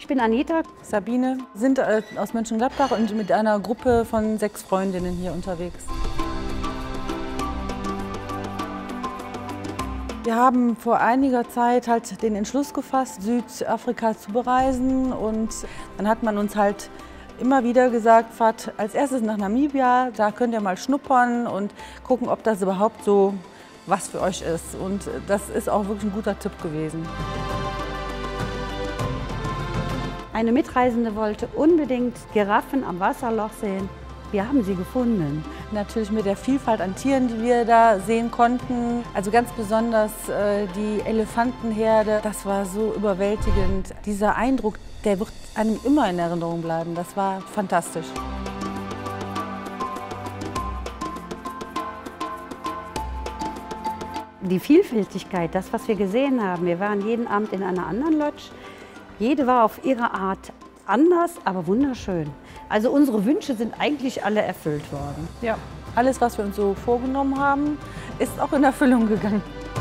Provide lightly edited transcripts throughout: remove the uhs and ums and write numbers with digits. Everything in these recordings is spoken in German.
Ich bin Anita. Sabine, sind aus Mönchengladbach und mit einer Gruppe von 6 Freundinnen hier unterwegs. Wir haben vor einiger Zeit halt den Entschluss gefasst, Südafrika zu bereisen, und dann hat man uns halt immer wieder gesagt, fahrt als erstes nach Namibia, da könnt ihr mal schnuppern und gucken, ob das überhaupt so was für euch ist. Und das ist auch wirklich ein guter Tipp gewesen. Eine Mitreisende wollte unbedingt Giraffen am Wasserloch sehen. Wir haben sie gefunden. Natürlich mit der Vielfalt an Tieren, die wir da sehen konnten. Also ganz besonders die Elefantenherde, das war so überwältigend. Dieser Eindruck, der wird einem immer in Erinnerung bleiben. Das war fantastisch. Die Vielfältigkeit, das, was wir gesehen haben. Wir waren jeden Abend in einer anderen Lodge. Jede war auf ihre Art anders, aber wunderschön. Also unsere Wünsche sind eigentlich alle erfüllt worden. Ja, alles, was wir uns so vorgenommen haben, ist auch in Erfüllung gegangen.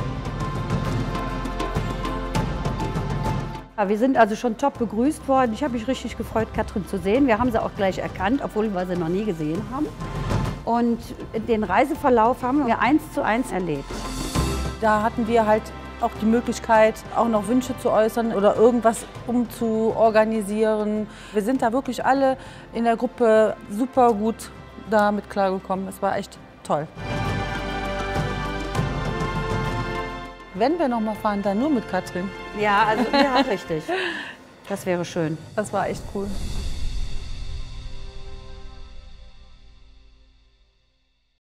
Wir sind also schon top begrüßt worden. Ich habe mich richtig gefreut, Katrin zu sehen. Wir haben sie auch gleich erkannt, obwohl wir sie noch nie gesehen haben. Und den Reiseverlauf haben wir 1:1 erlebt. Da hatten wir halt auch die Möglichkeit, auch noch Wünsche zu äußern oder irgendwas umzuorganisieren. Wir sind da wirklich alle in der Gruppe super gut damit klargekommen. Es war echt toll. Wenn wir noch mal fahren, dann nur mit Katrin. Ja, also ja, richtig. Das wäre schön. Das war echt cool.